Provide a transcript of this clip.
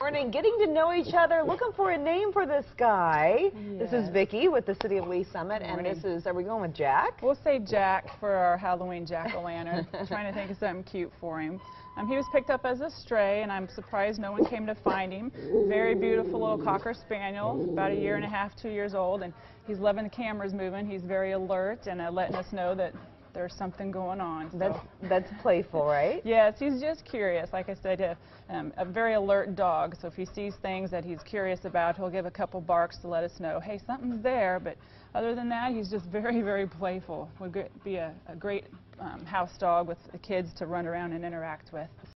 morning, getting to know each other, looking for a name for this guy. Yes. This is Vicki with the City of Lee Summit, and this is, are we going with Jack? We'll say Jack for our Halloween jack-o'-lantern. Trying to think of something cute for him. He was picked up as a stray, and I'm surprised no one came to find him. Very beautiful little Cocker Spaniel, about 1.5 years, 2 years old, and he's loving the cameras moving. He's very alert and letting us know that there's something going on. So. That's playful, right? Yes, he's just curious. Like I said, a very alert dog. So if he sees things that he's curious about, he'll give a couple barks to let us know, hey, something's there. But other than that, he's just very, very playful. Would be a great house dog with the kids to run around and interact with.